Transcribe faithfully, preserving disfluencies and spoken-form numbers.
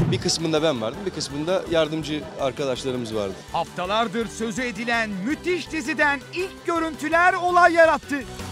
Bir kısmında ben vardım, bir kısmında yardımcı arkadaşlarımız vardı. Haftalardır sözü edilen müthiş diziden ilk görüntüler olay yarattı.